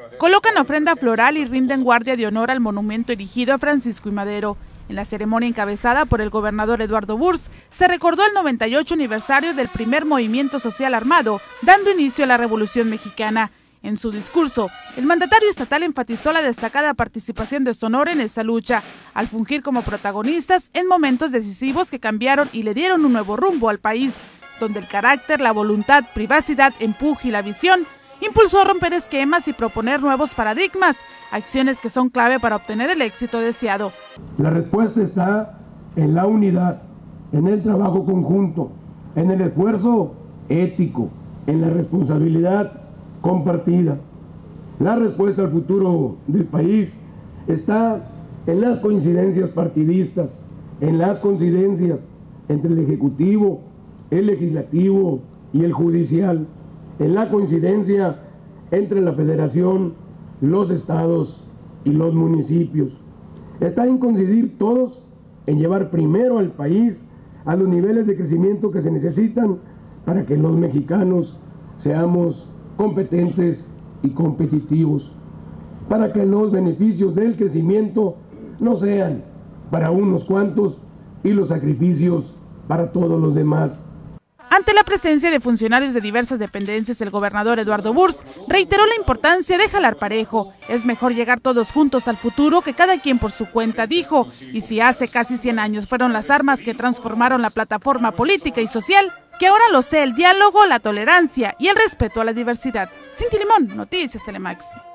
colocan ofrenda floral y rinden guardia de honor al monumento erigido a Francisco I. Madero. En la ceremonia encabezada por el gobernador Eduardo Burrs, se recordó el 98 aniversario del primer movimiento social armado, dando inicio a la Revolución Mexicana. En su discurso, el mandatario estatal enfatizó la destacada participación de Sonora en esa lucha, al fungir como protagonistas en momentos decisivos que cambiaron y le dieron un nuevo rumbo al país, donde el carácter, la voluntad, privacidad, empuje y la visión impulsó a romper esquemas y proponer nuevos paradigmas, acciones que son clave para obtener el éxito deseado. La respuesta está en la unidad, en el trabajo conjunto, en el esfuerzo ético, en la responsabilidad compartida. La respuesta al futuro del país está en las coincidencias partidistas, en las coincidencias entre el Ejecutivo, el Legislativo y el Judicial, en la coincidencia entre la Federación, los estados y los municipios. Está en coincidir todos en llevar primero al país a los niveles de crecimiento que se necesitan para que los mexicanos seamos competentes y competitivos, para que los beneficios del crecimiento no sean para unos cuantos y los sacrificios para todos los demás. Ante la presencia de funcionarios de diversas dependencias, el gobernador Eduardo Burrs reiteró la importancia de jalar parejo. Es mejor llegar todos juntos al futuro que cada quien por su cuenta, dijo. Y si hace casi 100 años fueron las armas que transformaron la plataforma política y social, que ahora lo sea el diálogo, la tolerancia y el respeto a la diversidad. Cinti Limón, Noticias Telemax.